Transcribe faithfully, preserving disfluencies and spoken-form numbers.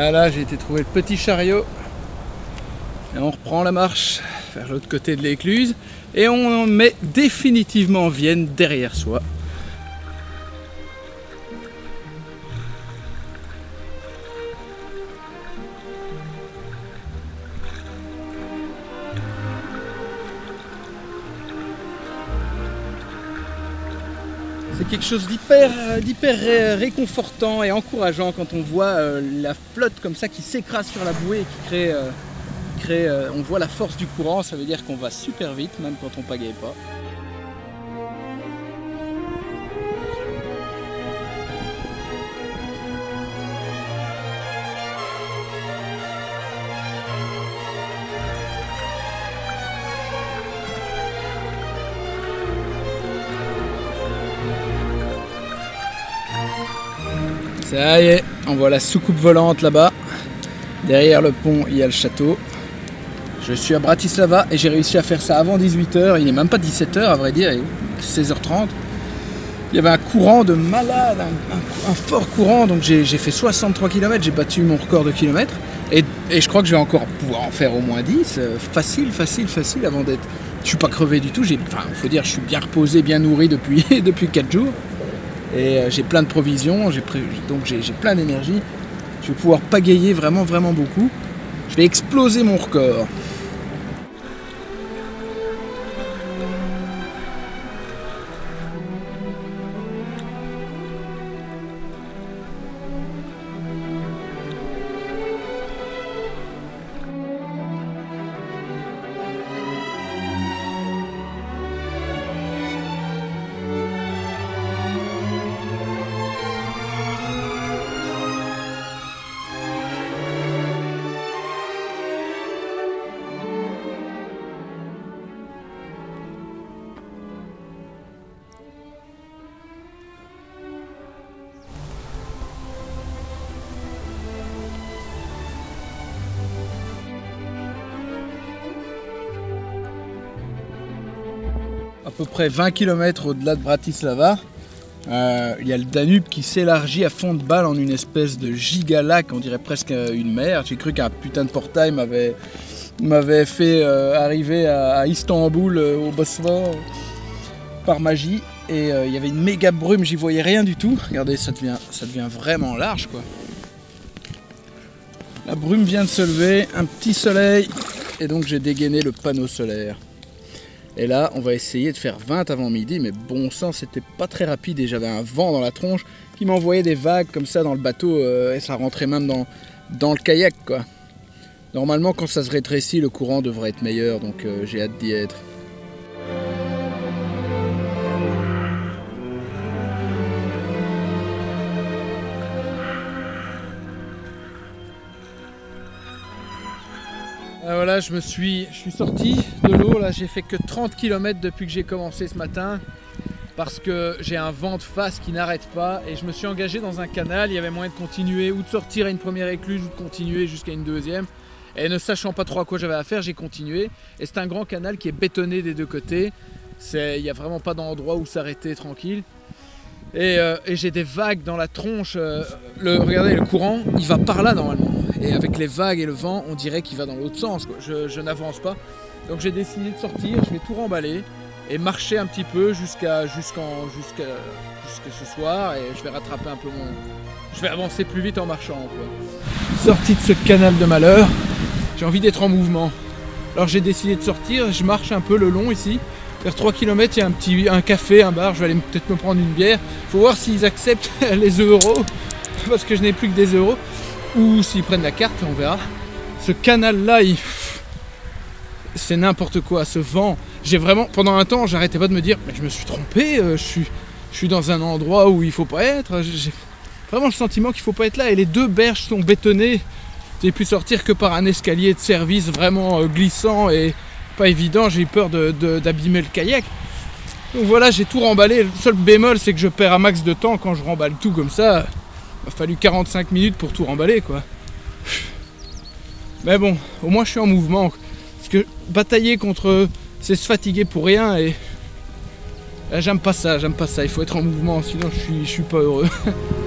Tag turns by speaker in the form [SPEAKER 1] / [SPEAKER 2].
[SPEAKER 1] Voilà, j'ai été trouver le petit chariot. Et on reprend la marche vers l'autre côté de l'écluse. Et on met définitivement Vienne derrière soi. C'est quelque chose d'hyper d'hyper réconfortant et encourageant quand on voit euh, la flotte comme ça qui s'écrase sur la bouée et qui crée, euh, crée euh, on voit la force du courant, ça veut dire qu'on va super vite même quand on pagaie pas. Ça y est, on voit la soucoupe volante là-bas. Derrière le pont, il y a le château. Je suis à Bratislava et j'ai réussi à faire ça avant dix-huit heures. Il n'est même pas dix-sept heures à vrai dire, il est seize heures trente. Il y avait un courant de malade, un, un, un fort courant, donc j'ai fait soixante-trois kilomètres, j'ai battu mon record de kilomètres. Et, et je crois que je vais encore pouvoir en faire au moins dix. Facile, facile, facile avant d'être... Je suis pas crevé du tout, enfin, faut dire, je suis bien reposé, bien nourri depuis, depuis quatre jours. Et euh, j'ai plein de provisions, pré... donc j'ai plein d'énergie. Je vais pouvoir pagayer vraiment, vraiment beaucoup. Je vais exploser mon record. À peu près vingt kilomètres au-delà de Bratislava, euh, il y a le Danube qui s'élargit à fond de balle en une espèce de giga lac, on dirait presque une mer. J'ai cru qu'un putain de portail m'avait m'avait fait euh, arriver à, à Istanbul, euh, au Bosphore, par magie. Et euh, il y avait une méga brume, j'y voyais rien du tout. Regardez, ça devient, ça devient vraiment large, quoi. La brume vient de se lever, un petit soleil, et donc j'ai dégainé le panneau solaire. Et là, on va essayer de faire vingt avant midi, mais bon sang, c'était pas très rapide et j'avais un vent dans la tronche qui m'envoyait des vagues comme ça dans le bateau euh, et ça rentrait même dans, dans le kayak, quoi. Normalement, quand ça se rétrécit, le courant devrait être meilleur, donc euh, j'ai hâte d'y être. Voilà, je me suis, je suis sorti de l'eau, là j'ai fait que trente kilomètres depuis que j'ai commencé ce matin parce que j'ai un vent de face qui n'arrête pas et je me suis engagé dans un canal, il y avait moyen de continuer ou de sortir à une première écluse ou de continuer jusqu'à une deuxième et ne sachant pas trop à quoi j'avais à faire, j'ai continué et c'est un grand canal qui est bétonné des deux côtés, il n'y a vraiment pas d'endroit où s'arrêter tranquille. Et, euh, et j'ai des vagues dans la tronche, euh, le, regardez le courant il va par là normalement et avec les vagues et le vent on dirait qu'il va dans l'autre sens, quoi. Je, je n'avance pas donc j'ai décidé de sortir, je vais tout remballer et marcher un petit peu jusqu'à jusqu'en jusqu'à jusqu'à ce soir et je vais rattraper un peu mon... je vais avancer plus vite en marchant, quoi. Sorti de ce canal de malheur, j'ai envie d'être en mouvement alors j'ai décidé de sortir, je marche un peu le long ici. Vers trois kilomètres, il y a un petit un café, un bar, je vais aller peut-être me prendre une bière. Faut voir s'ils acceptent les euros, parce que je n'ai plus que des euros, ou s'ils prennent la carte, on verra. Ce canal-là, il... c'est n'importe quoi, ce vent. J'ai vraiment, pendant un temps, j'arrêtais pas de me dire, mais je me suis trompé, euh, je, suis, je suis dans un endroit où il faut pas être. J'ai vraiment le sentiment qu'il faut pas être là, et les deux berges sont bétonnées. J'ai pu sortir que par un escalier de service vraiment euh, glissant et pas évident, j'ai eu peur d'abîmer le kayak. Donc voilà, j'ai tout remballé. Le seul bémol, c'est que je perds un max de temps quand je remballe tout comme ça. Il m'a fallu quarante-cinq minutes pour tout remballer, quoi. Mais bon, au moins je suis en mouvement. Parce que batailler contre, c'est se fatiguer pour rien et j'aime pas ça, j'aime pas ça. Il faut être en mouvement, sinon je suis, je suis pas heureux.